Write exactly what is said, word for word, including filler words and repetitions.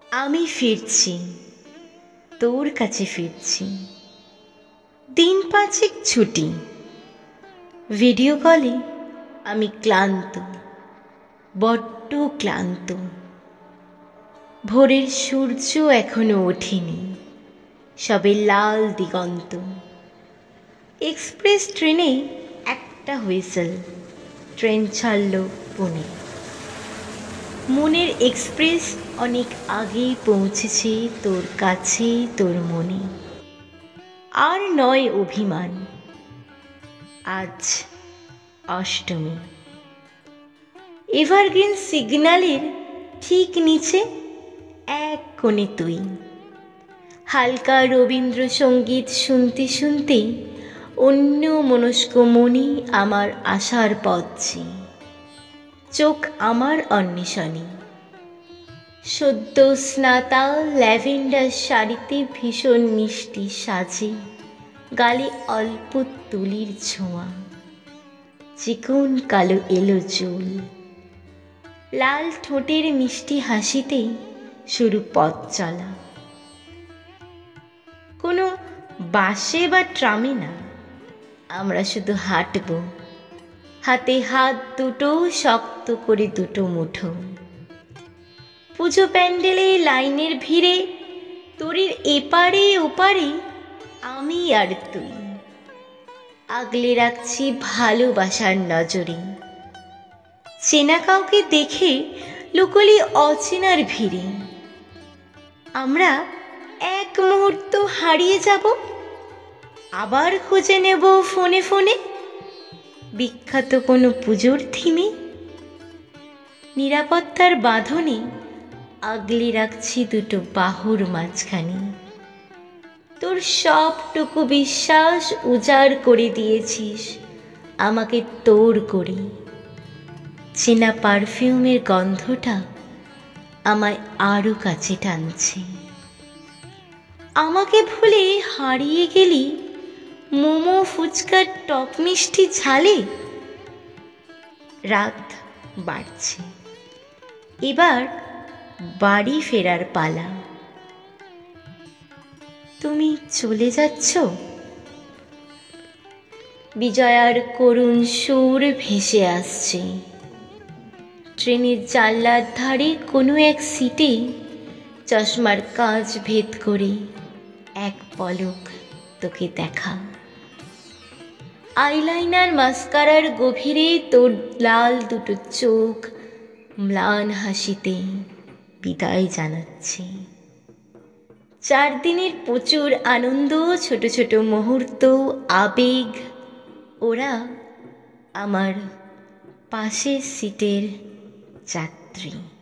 আমি ফিরছি, তোর কাছে ফিরছি। দিন পাঁচেক ছুটি, ভিডিও কলে আমি ক্লান্ত, বড্ড ক্লান্ত। ভোরের সূর্য এখনো ওঠেনি, সবে লাল দিগন্ত। এক্সপ্রেস ট্রেনে একটা হুইসেল, ট্রেন ছাড়ল পুনে। মনের এক্সপ্রেস অনেক আগেই পৌঁছেছে তোর কাছে, তোর মনে। আর নয় অভিমান, আজ অষ্টমী। এভারগ্রিন সিগন্যালের ঠিক নিচে এক কোণে তুই। হালকা রবীন্দ্রসঙ্গীত শুনতে শুনতে অন্য মনস্ক মনে আমার আশার পথ চেয়ে। চোখ আমার অন্বেষণে। সদ্য স্নাতা ল্যাভেন্ডার শাড়িতে ভীষণ মিষ্টি সাজে, গালে অল্প তুলির ছোঁয়া, চিকন কালো এলো চুল। লাল ঠোঁটের মিষ্টি হাসিতে শুরু পথ চলা। কোনো বাসে বা ট্রামে না, আমরা শুধু হাঁটব, হাতে হাত দুটো শক্ত করে দুটো মুঠো। পুজো প্যান্ডেলে লাইনের ভিড়ে, তোরের এপারে ওপারে আমি আর তুই। আগলে রাখছি ভালোবাসার নজরে। চেনা কাউকে দেখে লুকোলি অচেনার ভিড়ে। আমরা এক মুহূর্ত হারিয়ে যাব, আবার খুঁজে নেব ফোনে ফোনে বিখ্যাত কোনো পুজোর থিমে। নিরাপত্তার বাঁধনে আগলে রাখছি দুটো বাহুর মাঝখানে। তোর সবটুকু বিশ্বাস উজাড় করে দিয়েছিস আমাকে তোর করে। চেনা পারফিউমের গন্ধটা আমায় আরো কাছে টানছে। আমাকে ভুলে হারিয়ে গেলি মোমো ফুচকার টক মিষ্টি ঝালে। রাত বাড়ছে, এবার বাড়ি ফেরার পালা। তুমি চলে যাচ্ছ? বিজয়ার করুণ সুর ভেসে আসছে। ট্রেনের জানলার ধারে কোনো এক সিটে চশমার কাঁচ ভেদ করে এক পলক তোকে দেখা। আইলাইনার মাস্কারার গভীরে তোর লাল দুটো চোখ ম্লান হাসিতে বিদায় জানাচ্ছে। চার দিনের প্রচুর আনন্দ, ছোট ছোট মুহূর্ত, আবেগ, ওরা আমার পাশের সিটের যাত্রী।